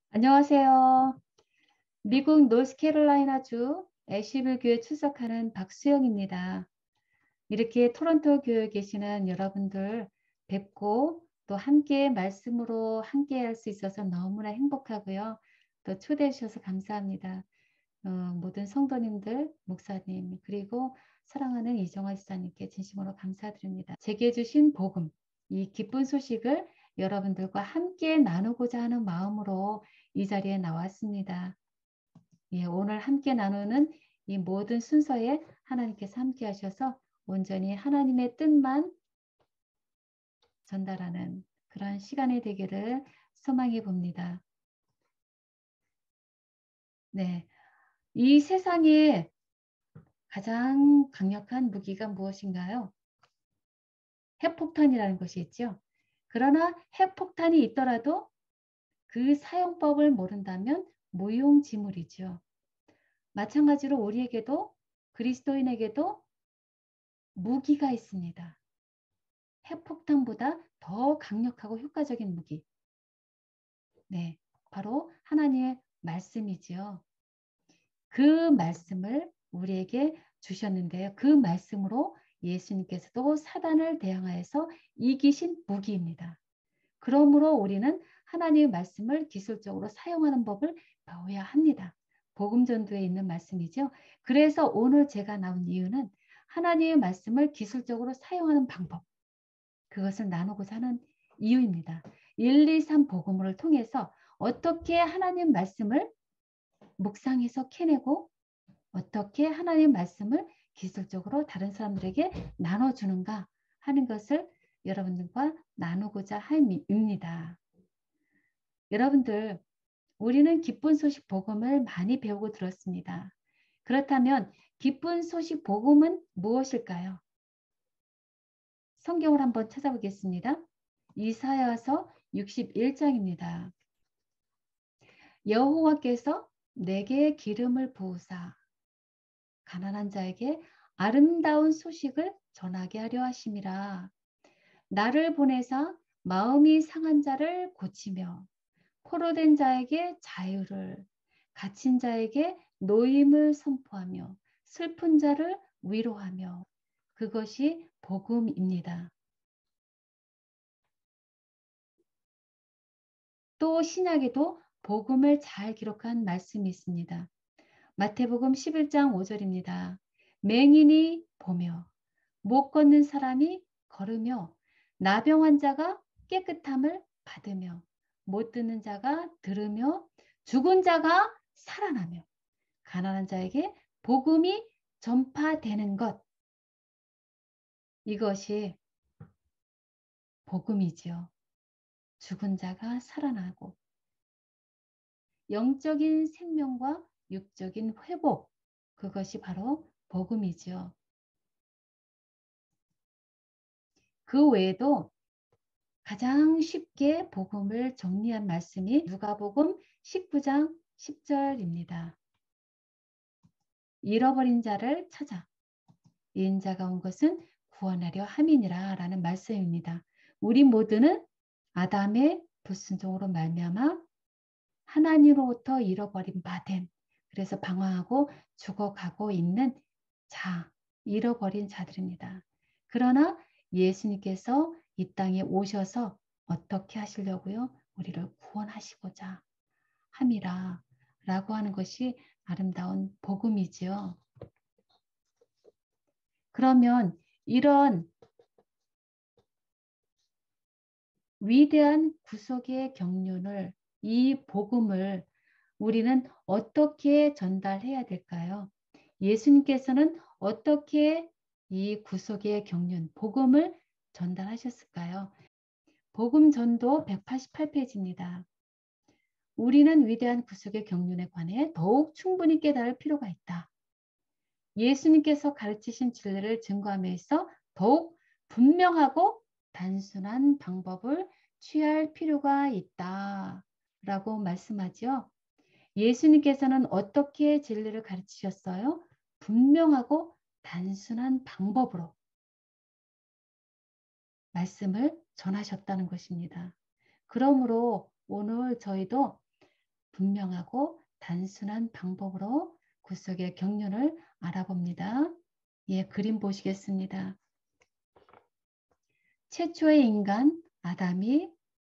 안녕하세요. 미국 노스캐롤라이나주 애쉬빌 교회 출석하는 박수영입니다. 이렇게 토론토 교회에 계시는 여러분들 뵙고 또 함께 말씀으로 함께 할 수 있어서 너무나 행복하고요. 또 초대해 주셔서 감사합니다. 모든 성도님들, 목사님, 그리고 사랑하는 이정화 지사님께 진심으로 감사드립니다. 제게 주신 복음, 이 기쁜 소식을 여러분들과 함께 나누고자 하는 마음으로 이 자리에 나왔습니다. 예, 오늘 함께 나누는 이 모든 순서에 하나님께서 함께 하셔서 온전히 하나님의 뜻만 전달하는 그런 시간이 되기를 소망해 봅니다. 네, 이 세상에 가장 강력한 무기가 무엇인가요? 핵폭탄이라는 것이 있죠. 그러나 핵폭탄이 있더라도 그 사용법을 모른다면 무용지물이죠. 마찬가지로 우리에게도 그리스도인에게도 무기가 있습니다. 핵폭탄보다 더 강력하고 효과적인 무기. 네, 바로 하나님의 말씀이지요. 그 말씀을 우리에게 주셨는데요. 그 말씀으로 예수님께서도 사단을 대항하여서 이기신 무기입니다. 그러므로 우리는 하나님의 말씀을 기술적으로 사용하는 법을 배워야 합니다. 복음 전도에 있는 말씀이죠. 그래서 오늘 제가 나온 이유는 하나님의 말씀을 기술적으로 사용하는 방법, 그것을 나누고자 하는 이유입니다. 1, 2, 3 복음을 통해서 어떻게 하나님 말씀을 묵상해서 캐내고 어떻게 하나님 말씀을 기술적으로 다른 사람들에게 나눠주는가 하는 것을 여러분들과 나누고자 함입니다. 여러분들, 우리는 기쁜 소식 복음을 많이 배우고 들었습니다. 그렇다면 기쁜 소식 복음은 무엇일까요? 성경을 한번 찾아보겠습니다. 이사야서 61장입니다. 여호와께서 내게 기름을 부으사 가난한 자에게 아름다운 소식을 전하게 하려 하심이라. 나를 보내사 마음이 상한 자를 고치며 포로된 자에게 자유를, 갇힌 자에게 노임을 선포하며 슬픈 자를 위로하며, 그것이 복음입니다. 또 신약에도 복음을 잘 기록한 말씀이 있습니다. 마태복음 11장 5절입니다. 맹인이 보며 못 걷는 사람이 걸으며 나병 환자가 깨끗함을 받으며 못 듣는 자가 들으며 죽은 자가 살아나며 가난한 자에게 복음이 전파되는 것, 이것이 복음이지요. 죽은 자가 살아나고 영적인 생명과 육적인 회복, 그것이 바로 복음이지요. 그 외에도 가장 쉽게 복음을 정리한 말씀이 누가복음 19장 10절입니다. 잃어버린 자를 찾아 인자가 온 것은 구원하려 함이니라 라는 말씀입니다. 우리 모두는 아담의 불순종으로 말미암아 하나님으로부터 잃어버린 바됨, 그래서 방황하고 죽어가고 있는 자, 잃어버린 자들입니다. 그러나 예수님께서 이 땅에 오셔서 어떻게 하시려고요? 우리를 구원하시고자 함이라 라고 하는 것이 아름다운 복음이지요. 그러면 이런 위대한 구속의 경륜을, 이 복음을 우리는 어떻게 전달해야 될까요? 예수님께서는 어떻게 이 구속의 경륜, 복음을 전달하셨을까요? 복음 전도 188페이지입니다. 우리는 위대한 구속의 경륜에 관해 더욱 충분히 깨달을 필요가 있다. 예수님께서 가르치신 진리를 증거함에 있어 더욱 분명하고 단순한 방법을 취할 필요가 있다. 라고 말씀하죠. 예수님께서는 어떻게 진리를 가르치셨어요? 분명하고 단순한 방법으로 말씀을 전하셨다는 것입니다. 그러므로 오늘 저희도 분명하고 단순한 방법으로 구속의 경륜을 알아봅니다. 예, 그림 보시겠습니다. 최초의 인간 아담이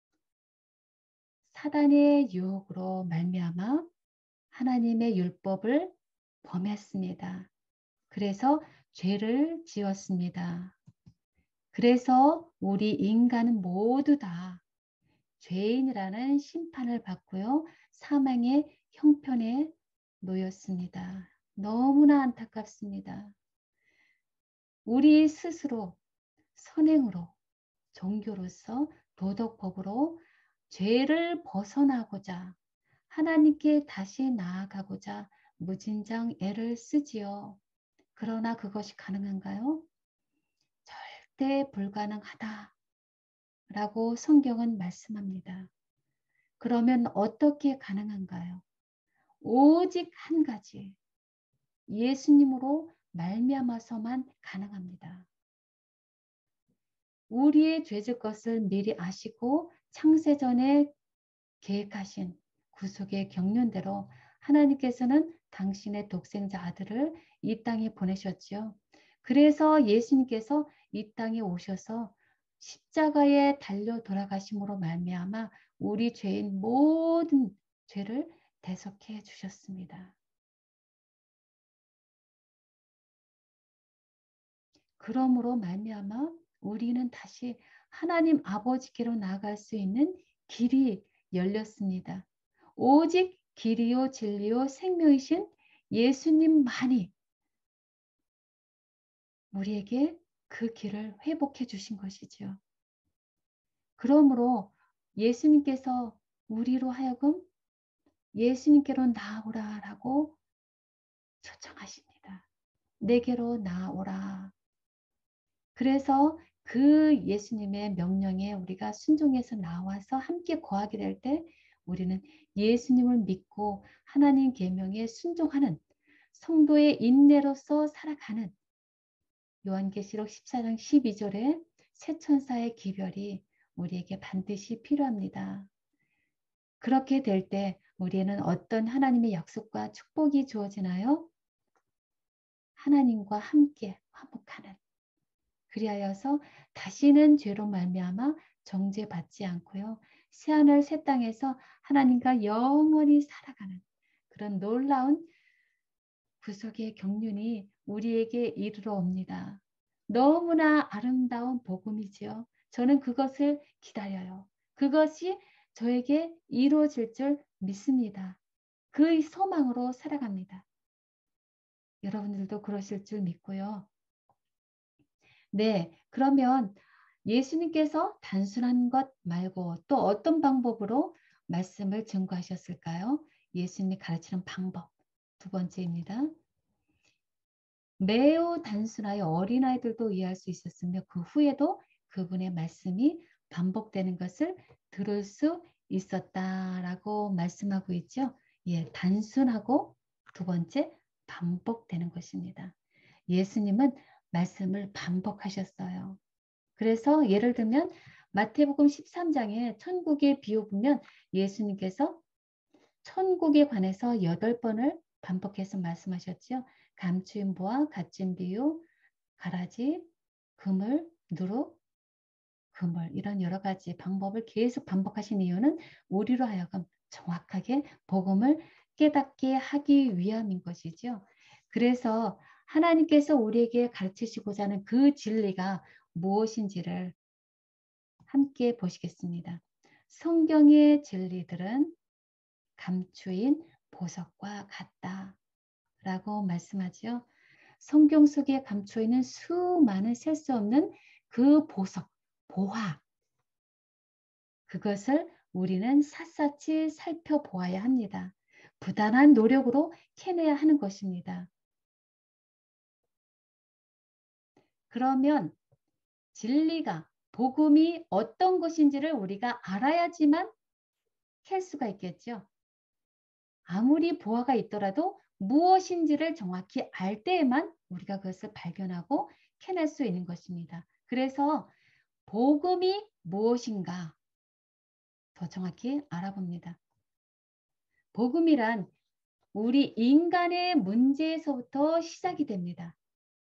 사단의 유혹으로 말미암아 하나님의 율법을 범했습니다. 그래서 죄를 지었습니다. 그래서 우리 인간은 모두 다 죄인이라는 심판을 받고요. 사망의 형편에 놓였습니다. 너무나 안타깝습니다. 우리 스스로 선행으로, 종교로서, 도덕법으로 죄를 벗어나고자 하나님께 다시 나아가고자 무진장 애를 쓰지요. 그러나 그것이 가능한가요? 절대 불가능하다 라고 성경은 말씀합니다. 그러면 어떻게 가능한가요? 오직 한 가지, 예수님으로 말미암아서만 가능합니다. 우리의 죄질 것을 미리 아시고 창세전에 계획하신 구속의 경륜대로 하나님께서는 당신의 독생자 아들을 이 땅에 보내셨지요. 그래서 예수님께서 이 땅에 오셔서 십자가에 달려 돌아가심으로 말미암아 우리 죄인 모든 죄를 대속해 주셨습니다. 그러므로 말미암아 우리는 다시 하나님 아버지께로 나아갈 수 있는 길이 열렸습니다. 오직 길이요 진리요 생명이신 예수님만이 우리에게 그 길을 회복해 주신 것이지요. 그러므로 예수님께서 우리로 하여금 예수님께로 나아오라라고 초청하십니다. 내게로 나아오라. 그래서 그 예수님의 명령에 우리가 순종해서 나와서 함께 거하게 될 때 우리는 예수님을 믿고 하나님 계명에 순종하는 성도의 인내로서 살아가는 요한계시록 14장 12절에 새 천사의 기별이 우리에게 반드시 필요합니다. 그렇게 될 때 우리는 어떤 하나님의 약속과 축복이 주어지나요? 하나님과 함께 화목하는, 그리하여서 다시는 죄로 말미암아 정죄받지 않고요. 새하늘 새 땅에서 하나님과 영원히 살아가는 그런 놀라운 구속의 경륜이 우리에게 이르러 옵니다. 너무나 아름다운 복음이지요. 저는 그것을 기다려요. 그것이 저에게 이루어질 줄 믿습니다. 그 소망으로 살아갑니다. 여러분들도 그러실 줄 믿고요. 네, 그러면 예수님께서 단순한 것 말고 또 어떤 방법으로 말씀을 증거하셨을까요? 예수님이 가르치는 방법. 두 번째입니다. 매우 단순하여 어린아이들도 이해할 수 있었으며 그 후에도 그분의 말씀이 반복되는 것을 들을 수 있었다라고 말씀하고 있죠. 예, 단순하고 두 번째 반복되는 것입니다. 예수님은 말씀을 반복하셨어요. 그래서 예를 들면 마태복음 13장에 천국의 비유 보면 예수님께서 천국에 관해서 8번을 반복해서 말씀하셨죠. 감추인 보화, 갇힌 비유, 가라지, 그물, 누룩, 그물 이런 여러 가지 방법을 계속 반복하신 이유는 우리로 하여금 정확하게 복음을 깨닫게 하기 위함인 것이죠. 그래서 하나님께서 우리에게 가르치시고자 하는 그 진리가 무엇인지를 함께 보시겠습니다. 성경의 진리들은 감추인 보석과 같다라고 말씀하지요. 성경 속에 감춰 있는 수많은 셀 수 없는 그 보석, 보화. 그것을 우리는 샅샅이 살펴보아야 합니다. 부단한 노력으로 캐내야 하는 것입니다. 그러면 진리가, 복음이 어떤 것인지를 우리가 알아야지만 캘 수가 있겠죠. 아무리 보화가 있더라도 무엇인지를 정확히 알 때에만 우리가 그것을 발견하고 캐낼 수 있는 것입니다. 그래서 복음이 무엇인가 더 정확히 알아봅니다. 복음이란 우리 인간의 문제에서부터 시작이 됩니다.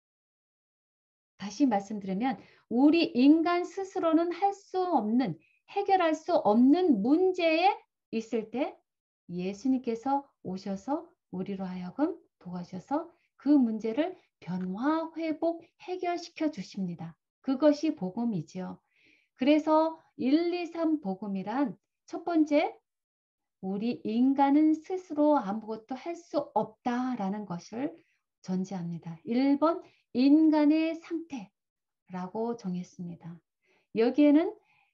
다시 말씀드리면 우리 인간 스스로는 할 수 없는, 해결할 수 없는 문제에 있을 때 예수님께서 오셔서 우리로 하여금 도와셔서 그 문제를 변화, 회복, 해결시켜 주십니다. 그것이 복음이지요. 그래서 1, 2, 3 복음이란 첫 번째, 우리 인간은 스스로 아무것도 할 수 없다라는 것을 전제합니다. 1번, 인간의 상태라고 정했습니다. 여기에는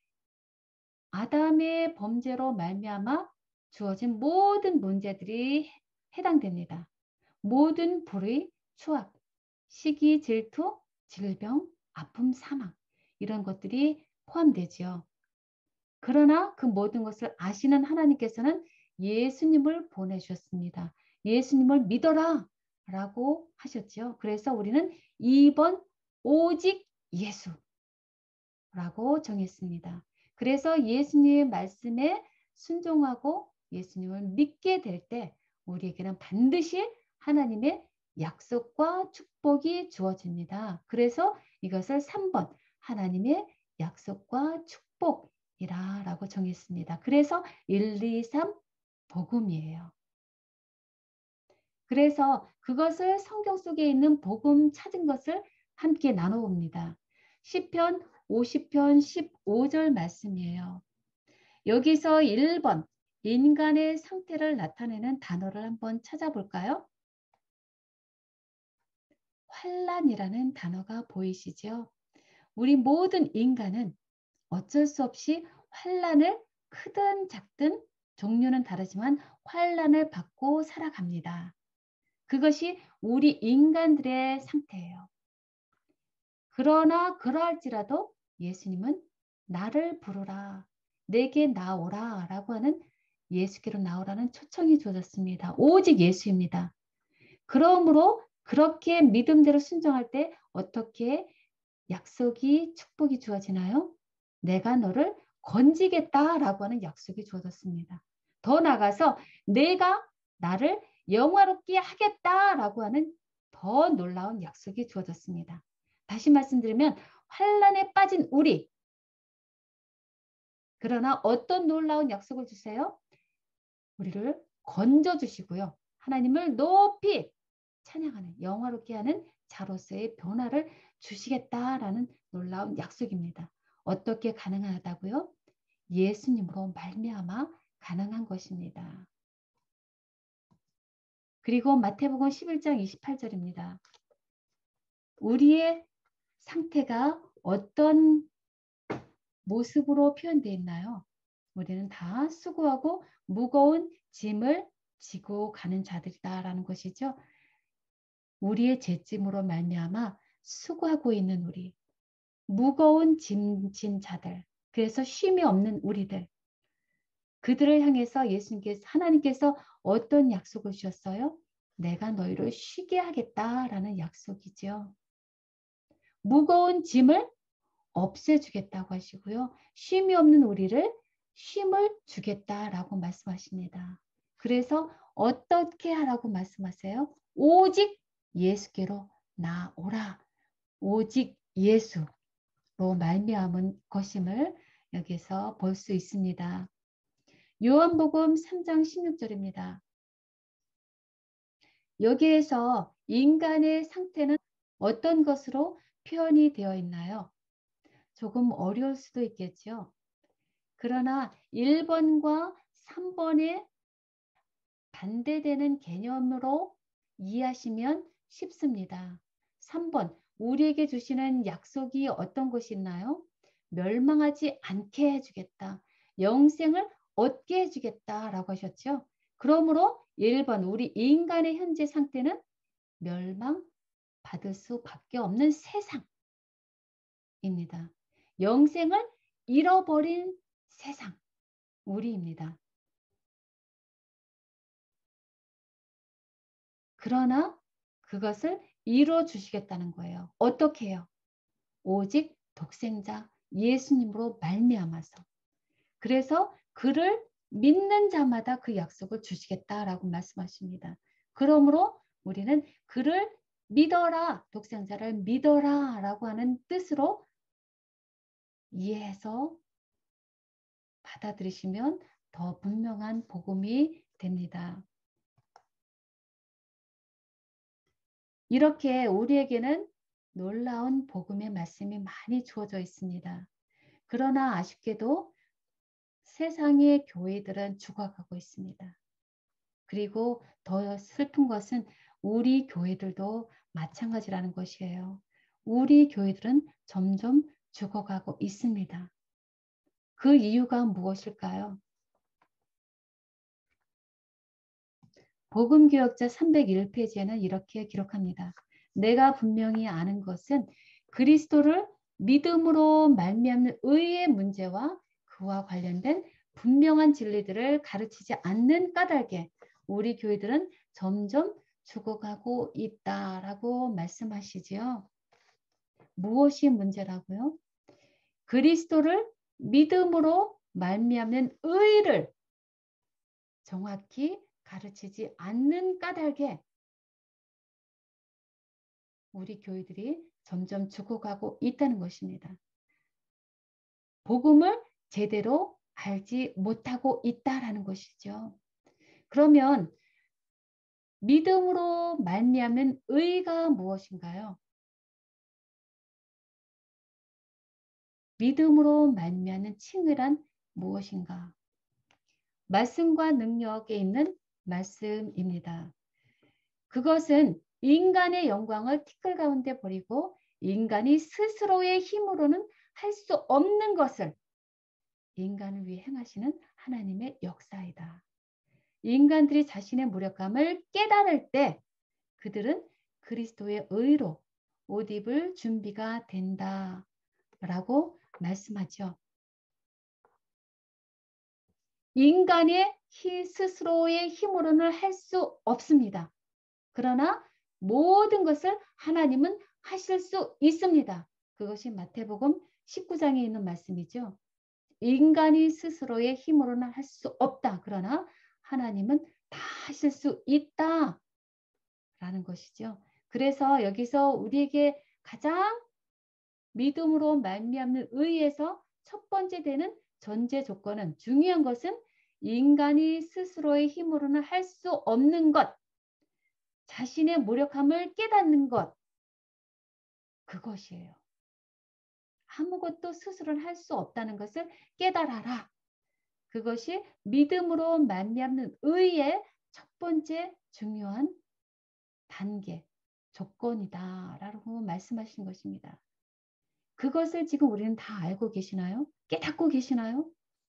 아담의 범죄로 말미암아 주어진 모든 문제들이 해당됩니다. 모든 불의, 추악, 시기, 질투, 질병, 아픔, 사망 이런 것들이 포함되지요. 그러나 그 모든 것을 아시는 하나님께서는 예수님을 보내주셨습니다. 예수님을 믿어라 라고 하셨죠. 그래서 우리는 2번 오직 예수라고 정했습니다. 그래서 예수님의 말씀에 순종하고 예수님을 믿게 될 때 우리에게는 반드시 하나님의 약속과 축복이 주어집니다. 그래서 이것을 3번 하나님의 약속과 축복이라고 정했습니다. 그래서 1, 2, 3 복음이에요. 그래서 그것을 성경 속에 있는 복음 찾은 것을 함께 나눠봅니다. 시편 50편 15절 말씀이에요. 여기서 1번 인간의 상태를 나타내는 단어를 한번 찾아볼까요? 환난이라는 단어가 보이시죠? 우리 모든 인간은 어쩔 수 없이 환난을 크든 작든 종류는 다르지만 환난을 받고 살아갑니다. 그것이 우리 인간들의 상태예요. 그러나 그러할지라도 예수님은 나를 부르라, 내게 나오라 라고 하는 예수께로 나오라는 초청이 주어졌습니다. 오직 예수입니다. 그러므로 그렇게 믿음대로 순종할 때 어떻게 약속이, 축복이 주어지나요? 내가 너를 건지겠다라고 하는 약속이 주어졌습니다. 더 나아가서 내가 나를 영화롭게 하겠다라고 하는 더 놀라운 약속이 주어졌습니다. 다시 말씀드리면 환난에 빠진 우리, 그러나 어떤 놀라운 약속을 주세요? 우리를 건져주시고요. 하나님을 높이 찬양하는, 영화롭게 하는 자로서의 변화를 주시겠다라는 놀라운 약속입니다. 어떻게 가능하다고요? 예수님으로 말미암아 가능한 것입니다. 그리고 마태복음 11장 28절입니다. 우리의 상태가 어떤 모습으로 표현되어 있나요? 우리는 다 수고하고 무거운 짐을 지고 가는 자들이다라는 것이죠. 우리의 죄짐으로 말미암아 수고하고 있는 우리, 무거운 짐진 자들, 그래서 쉼이 없는 우리들, 그들을 향해서 예수님께서, 하나님께서 어떤 약속을 주셨어요? 내가 너희를 쉬게 하겠다라는 약속이죠. 무거운 짐을 없애주겠다고 하시고요. 쉼이 없는 우리를 쉼을 주겠다라고 말씀하십니다. 그래서 어떻게 하라고 말씀하세요? 오직 예수께로 나오라. 오직 예수로 말미암은 것임을 여기서 볼 수 있습니다. 요한복음 3장 16절입니다. 여기에서 인간의 상태는 어떤 것으로 표현이 되어 있나요? 조금 어려울 수도 있겠죠. 그러나 1번과 3번의 반대되는 개념으로 이해하시면 쉽습니다. 3번, 우리에게 주시는 약속이 어떤 것이 있나요? 멸망하지 않게 해주겠다. 영생을 얻게 해주겠다라고 하셨죠. 그러므로 1번, 우리 인간의 현재 상태는 멸망받을 수밖에 없는 세상입니다. 영생을 잃어버린 세상, 우리입니다. 그러나 그것을 이루어 주시겠다는 거예요. 어떻게 해요? 오직 독생자 예수님으로 말미암아서. 그래서 그를 믿는 자마다 그 약속을 주시겠다라고 말씀하십니다. 그러므로 우리는 그를 믿어라, 독생자를 믿어라 라고 하는 뜻으로 이해해서 받아들이시면 더 분명한 복음이 됩니다. 이렇게 우리에게는 놀라운 복음의 말씀이 많이 주어져 있습니다. 그러나 아쉽게도 세상의 교회들은 죽어가고 있습니다. 그리고 더 슬픈 것은 우리 교회들도 마찬가지라는 것이에요. 우리 교회들은 점점 죽어가고 있습니다. 그 이유가 무엇일까요? 복음교역자 301페이지에는 이렇게 기록합니다. 내가 분명히 아는 것은 그리스도를 믿음으로 말미암는 의의 문제와 그와 관련된 분명한 진리들을 가르치지 않는 까닭에 우리 교회들은 점점 죽어가고 있다라고 말씀하시지요. 무엇이 문제라고요? 그리스도를 믿음으로 말미암는 의를 정확히 가르치지 않는 까닭에 우리 교회들이 점점 죽어가고 있다는 것입니다. 복음을 제대로 알지 못하고 있다라는 것이죠. 그러면 믿음으로 말미암는 의가 무엇인가요? 믿음으로 말미암는 칭의란 무엇인가? 말씀과 능력에 있는 말씀입니다. 그것은 인간의 영광을 티끌 가운데 버리고 인간이 스스로의 힘으로는 할 수 없는 것을 인간을 위해 행하시는 하나님의 역사이다. 인간들이 자신의 무력감을 깨달을 때 그들은 그리스도의 의로 옷 입을 준비가 된다라고 말씀하죠. 인간의 스스로의 힘으로는 할 수 없습니다. 그러나 모든 것을 하나님은 하실 수 있습니다. 그것이 마태복음 19장에 있는 말씀이죠. 인간이 스스로의 힘으로는 할 수 없다. 그러나 하나님은 다 하실 수 있다. 라는 것이죠. 그래서 여기서 우리에게 가장 믿음으로 말미암는 의에서 첫 번째 되는 전제 조건은 중요한 것은 인간이 스스로의 힘으로는 할 수 없는 것, 자신의 무력함을 깨닫는 것, 그것이에요. 아무것도 스스로는 할 수 없다는 것을 깨달아라. 그것이 믿음으로 말미암는 의의 첫 번째 중요한 단계, 조건이다라고 말씀하신 것입니다. 그것을 지금 우리는 다 알고 계시나요? 깨닫고 계시나요?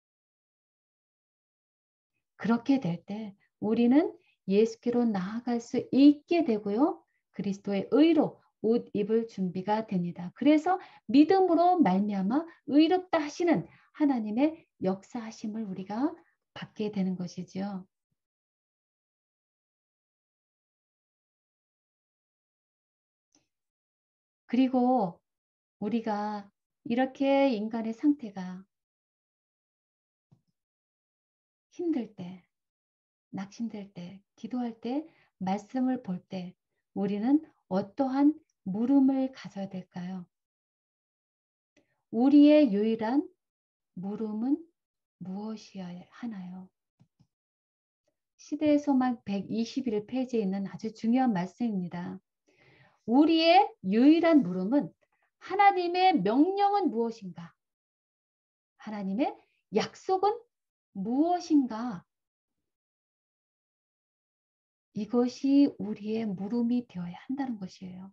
그렇게 될 때 우리는 예수께로 나아갈 수 있게 되고요. 그리스도의 의로 옷 입을 준비가 됩니다. 그래서 믿음으로 말미암아 의롭다 하시는 하나님의 역사하심을 우리가 받게 되는 것이지요. 그리고 우리가 이렇게 인간의 상태가 힘들 때, 낙심될 때, 기도할 때, 말씀을 볼 때 우리는 어떠한 물음을 가져야 될까요? 우리의 유일한 물음은 무엇이어야 하나요? 시대의 소망 121페이지에 있는 아주 중요한 말씀입니다. 우리의 유일한 물음은 하나님의 명령은 무엇인가? 하나님의 약속은 무엇인가? 이것이 우리의 물음이 되어야 한다는 것이에요.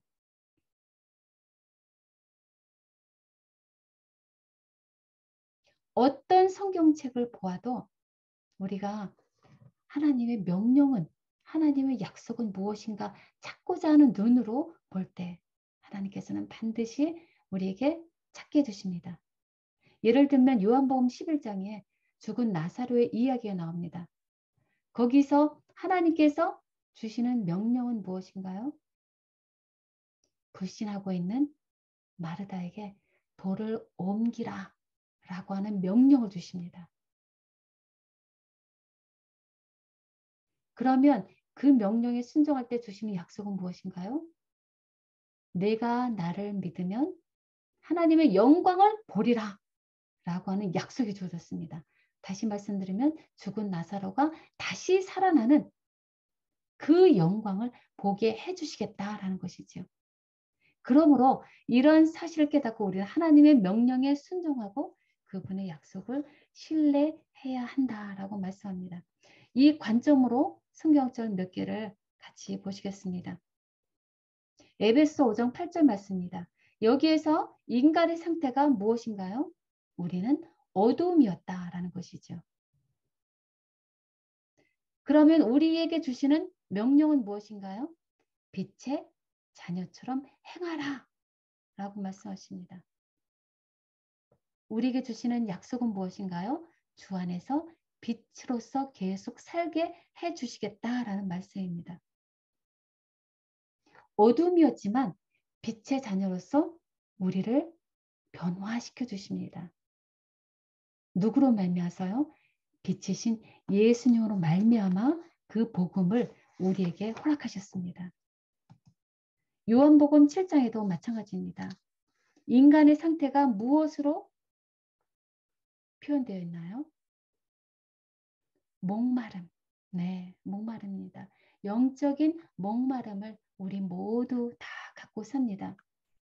어떤 성경책을 보아도 우리가 하나님의 명령은, 하나님의 약속은 무엇인가 찾고자 하는 눈으로 볼 때 하나님께서는 반드시 우리에게 찾게 해주십니다. 예를 들면 요한복음 11장에 죽은 나사로의 이야기가 나옵니다. 거기서 하나님께서 주시는 명령은 무엇인가요? 불신하고 있는 마르다에게 돌을 옮기라 라고 하는 명령을 주십니다. 그러면 그 명령에 순종할 때 주시는 약속은 무엇인가요? 내가 나를 믿으면 하나님의 영광을 보리라 라고 하는 약속이 주어졌습니다. 다시 말씀드리면 죽은 나사로가 다시 살아나는 그 영광을 보게 해주시겠다라는 것이죠. 그러므로 이런 사실을 깨닫고 우리는 하나님의 명령에 순종하고 그분의 약속을 신뢰해야 한다라고 말씀합니다. 이 관점으로 성경절 몇 개를 같이 보시겠습니다. 에베소 5장 8절 말씀입니다. 여기에서 인간의 상태가 무엇인가요? 우리는 어두움이었다라는 것이죠. 그러면 우리에게 주시는 명령은 무엇인가요? 빛의 자녀처럼 행하라 라고 말씀하십니다. 우리에게 주시는 약속은 무엇인가요? 주 안에서 빛으로서 계속 살게 해주시겠다라는 말씀입니다. 어둠이었지만 빛의 자녀로서 우리를 변화시켜 주십니다. 누구로 말미암아서요? 빛이신 예수님으로 말미암아 그 복음을 우리에게 허락하셨습니다. 요한복음 7장에도 마찬가지입니다. 인간의 상태가 무엇으로 표현되어 있나요? 목마름. 네, 목마름입니다. 영적인 목마름을 우리 모두 다 갖고 삽니다.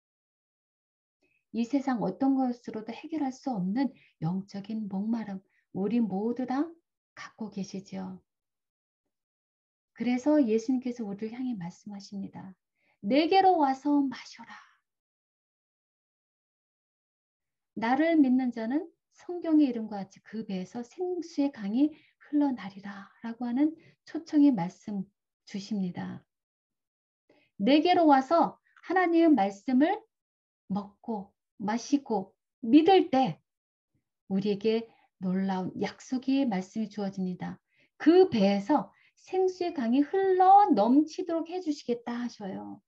이 세상 어떤 것으로도 해결할 수 없는 영적인 목마름, 우리 모두 다 갖고 계시죠. 그래서 예수님께서 우리를 향해 말씀하십니다. 내게로 와서 마셔라. 나를 믿는 자는 성경의 이름과 같이 그 배에서 생수의 강이 흘러나리라 라고 하는 초청의 말씀 주십니다. 내게로 와서 하나님의 말씀을 먹고 마시고 믿을 때 우리에게 놀라운 약속의 말씀이 주어집니다. 그 배에서 생수의 강이 흘러 넘치도록 해주시겠다 하셔요.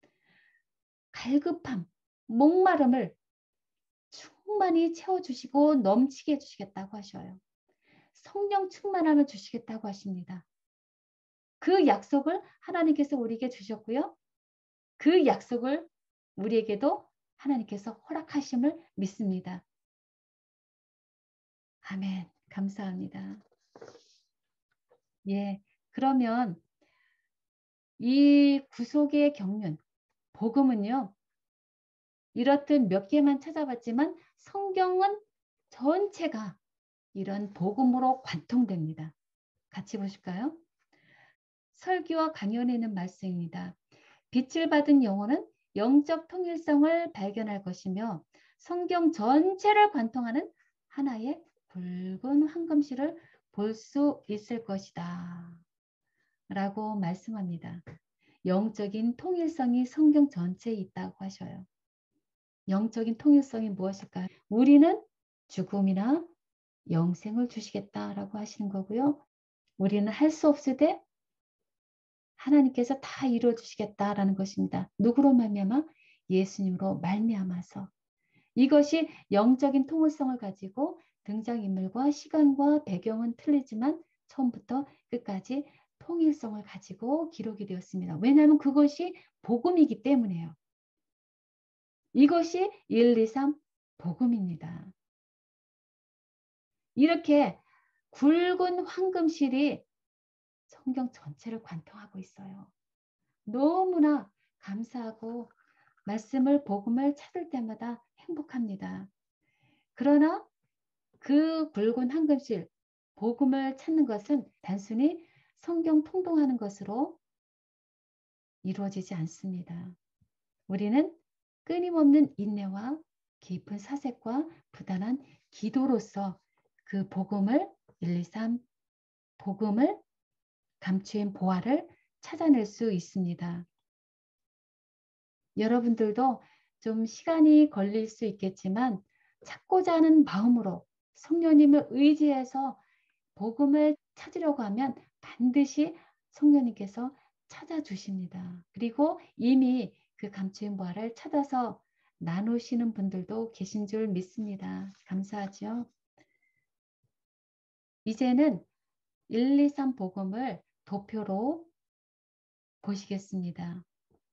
갈급함, 목마름을 충만히 채워주시고 넘치게 해주시겠다고 하셔요. 성령 충만함을 주시겠다고 하십니다. 그 약속을 하나님께서 우리에게 주셨고요. 그 약속을 우리에게도 하나님께서 허락하심을 믿습니다. 아멘. 감사합니다. 예, 그러면 이 구속의 경륜, 복음은요. 이렇듯 몇 개만 찾아봤지만 성경은 전체가 이런 복음으로 관통됩니다. 같이 보실까요? 설교와 강연에 있는 말씀입니다. 빛을 받은 영혼은 영적 통일성을 발견할 것이며 성경 전체를 관통하는 하나의 붉은 황금실을 볼 수 있을 것이다. 라고 말씀합니다. 영적인 통일성이 성경 전체에 있다고 하셔요. 영적인 통일성이 무엇일까요? 우리는 죽음이나 영생을 주시겠다라고 하시는 거고요. 우리는 할 수 없을 때 하나님께서 다 이루어 주시겠다라는 것입니다. 누구로 말미암아? 예수님으로 말미암아서. 이것이 영적인 통일성을 가지고 등장인물과 시간과 배경은 틀리지만 처음부터 끝까지 통일성을 가지고 기록이 되었습니다. 왜냐하면 그것이 복음이기 때문에요. 이것이 1, 2, 3 복음입니다. 이렇게 굵은 황금실이 성경 전체를 관통하고 있어요. 너무나 감사하고 말씀을 복음을 찾을 때마다 행복합니다. 그러나 그 굵은 황금실 복음을 찾는 것은 단순히 성경 통독하는 것으로 이루어지지 않습니다. 우리는 끊임없는 인내와 깊은 사색과 부단한 기도로서 그 복음을 1, 2, 3 복음을 감추인 보화를 찾아낼 수 있습니다. 여러분들도 좀 시간이 걸릴 수 있겠지만 찾고자 하는 마음으로 성령님을 의지해서 복음을 찾으려고 하면 반드시 성령님께서 찾아주십니다. 그리고 이미 그 감추인 보화를 찾아서 나누시는 분들도 계신 줄 믿습니다. 감사하죠. 이제는 1, 2, 3 복음을 도표로 보시겠습니다.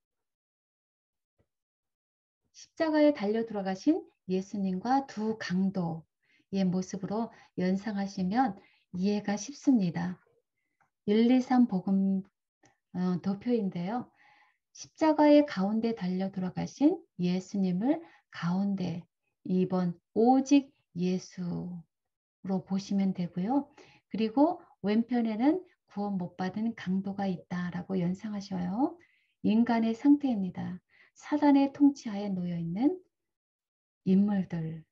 십자가에 달려 들어가신 예수님과 두 강도의 모습으로 연상하시면 이해가 쉽습니다. 1, 2, 3 복음 도표인데요. 십자가의 가운데 달려 들어가신 예수님을 가운데 2번 오직 예수로 보시면 되고요. 그리고 왼편에는 구원 못 받은 강도가 있다라고 연상하셔요. 인간의 상태입니다. 사단의 통치하에 놓여있는 인물들,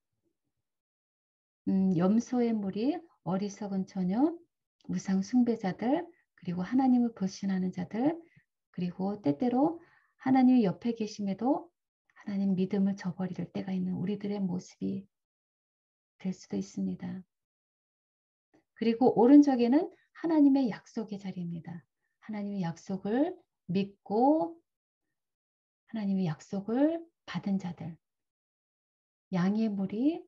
염소의 무리, 어리석은 처녀, 우상 숭배자들, 그리고 하나님을 불신하는 자들, 그리고 때때로 하나님 옆에 계심에도 하나님 믿음을 저버릴 때가 있는 우리들의 모습이 될 수도 있습니다. 그리고 오른쪽에는 하나님의 약속의 자리입니다. 하나님의 약속을 믿고 하나님의 약속을 받은 자들, 양의 무리,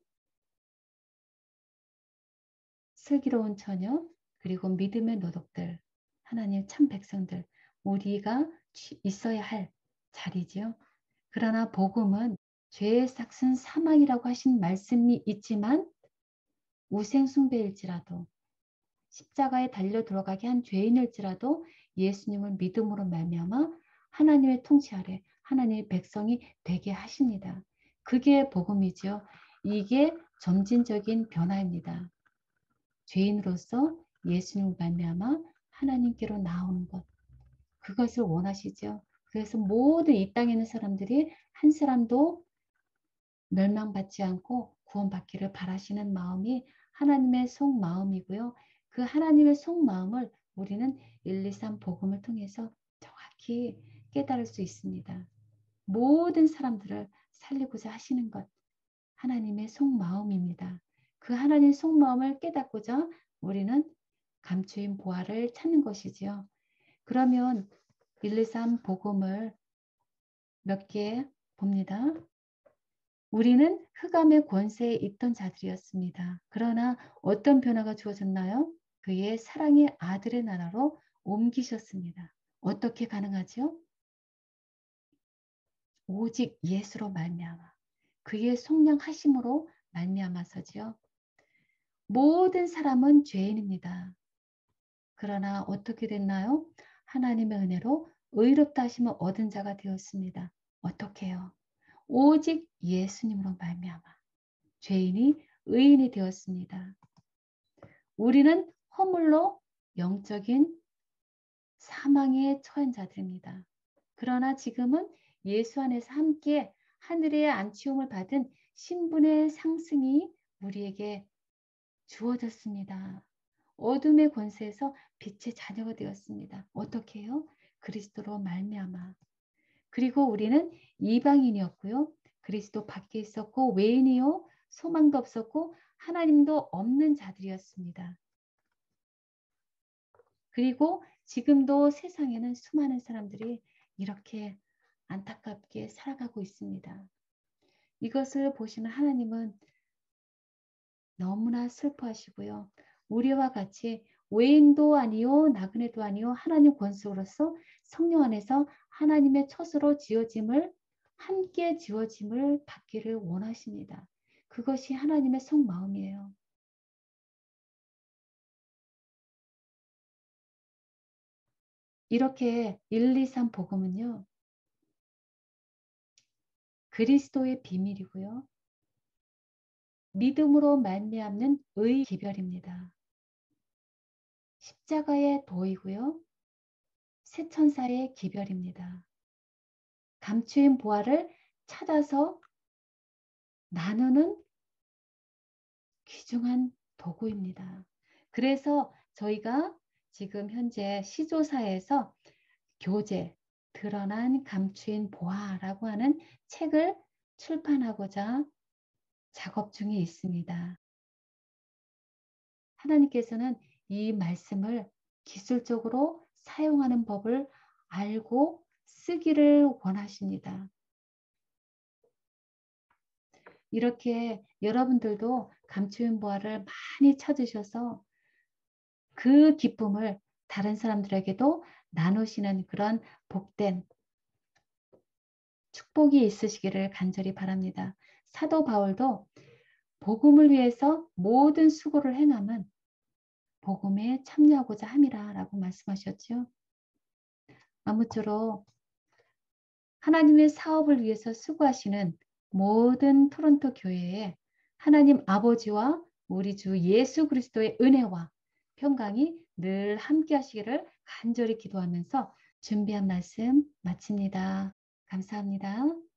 슬기로운 처녀, 그리고 믿음의 노독들, 하나님 참 백성들, 우리가 있어야 할 자리지요. 그러나 복음은 죄의 삭은 사망이라고 하신 말씀이 있지만 우생숭배일지라도 십자가에 달려 들어가게 한 죄인일지라도 예수님을 믿음으로 말미암아 하나님의 통치 아래 하나님의 백성이 되게 하십니다. 그게 복음이죠. 이게 점진적인 변화입니다. 죄인으로서 예수님을 말미암아 하나님께로 나오는 것, 그것을 원하시죠. 그래서 모든 이 땅에 있는 사람들이 한 사람도 멸망받지 않고 구원받기를 바라시는 마음이 하나님의 속마음이고요. 그 하나님의 속마음을 우리는 1, 2, 3 복음을 통해서 정확히 깨달을 수 있습니다. 모든 사람들을 살리고자 하시는 것, 하나님의 속마음입니다. 그 하나님의 속마음을 깨닫고자 우리는 감추인 보화를 찾는 것이지요. 그러면 1, 2, 3 복음을 몇 개 봅니다. 우리는 흑암의 권세에 있던 자들이었습니다. 그러나 어떤 변화가 주어졌나요? 그의 사랑의 아들의 나라로 옮기셨습니다. 어떻게 가능하죠? 오직 예수로 말미암아 그의 속량하심으로 말미암아서지요. 모든 사람은 죄인입니다. 그러나 어떻게 됐나요? 하나님의 은혜로 의롭다 하심을 얻은 자가 되었습니다. 어떻게요? 오직 예수님으로 말미암아 죄인이 의인이 되었습니다. 우리는 허물로 영적인 사망에 처한 자들입니다. 그러나 지금은 예수 안에서 함께 하늘의 안치움을 받은 신분의 상승이 우리에게 주어졌습니다. 어둠의 권세에서 빛의 자녀가 되었습니다. 어떻게 해요? 그리스도로 말미암아. 그리고 우리는 이방인이었고요. 그리스도 밖에 있었고 외인이요. 소망도 없었고 하나님도 없는 자들이었습니다. 그리고 지금도 세상에는 수많은 사람들이 이렇게 안타깝게 살아가고 있습니다. 이것을 보시는 하나님은 너무나 슬퍼하시고요. 우리와 같이 외인도 아니요 나그네도 아니요 하나님 권속으로서 성령 안에서 하나님의 처소로 지어짐을 함께 지어짐을 받기를 원하십니다. 그것이 하나님의 속마음이에요. 이렇게 1, 2, 3 복음은요. 그리스도의 비밀이고요. 믿음으로 말미암는 의 기별입니다. 십자가의 도이고요. 새천사의 기별입니다. 감추인 보화를 찾아서 나누는 귀중한 도구입니다. 그래서 저희가 지금 현재 시조사에서 교재, 드러난 감추인 보화라고 하는 책을 출판하고자 작업 중에 있습니다. 하나님께서는 이 말씀을 기술적으로 사용하는 법을 알고 쓰기를 원하십니다. 이렇게 여러분들도 감추인 보화를 많이 찾으셔서 그 기쁨을 다른 사람들에게도 나누시는 그런 복된 축복이 있으시기를 간절히 바랍니다. 사도 바울도 복음을 위해서 모든 수고를 행함은 복음에 참여하고자 함이라라고 말씀하셨죠. 아무쪼록 하나님의 사업을 위해서 수고하시는 모든 토론토 교회에 하나님 아버지와 우리 주 예수 그리스도의 은혜와 평강이 늘 함께 하시기를 간절히 기도하면서 준비한 말씀 마칩니다. 감사합니다.